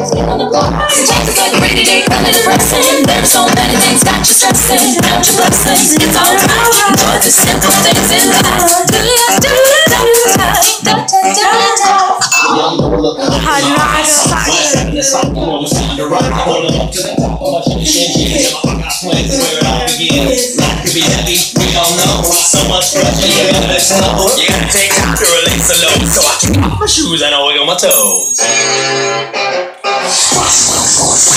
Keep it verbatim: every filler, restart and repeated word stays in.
It's like a rainy day, kind of depressing. There's so many things got you stressing. Count your blessings, it's alright. Enjoy the simple things in life. Do ya, do ya, do ya, do ya, do ya. So much pressure, you gotta let go. You gotta take time to release the load. So I kick off my shoes and I wiggle my toes.